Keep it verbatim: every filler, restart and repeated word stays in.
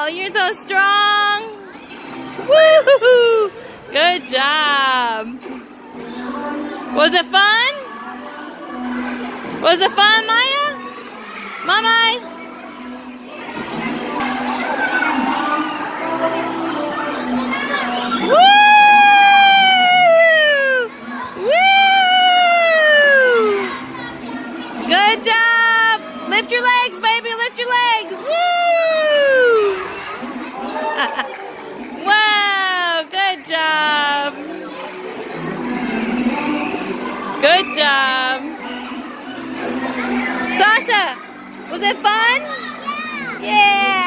you're so strong. Woo! Good job. Was it fun? Was it fun, Maya? Mama? Woo! Woo! Good job. Lift your legs, baby. Lift your legs. Woo! Wow, good job. Good job. Sasha, was it fun? Yeah.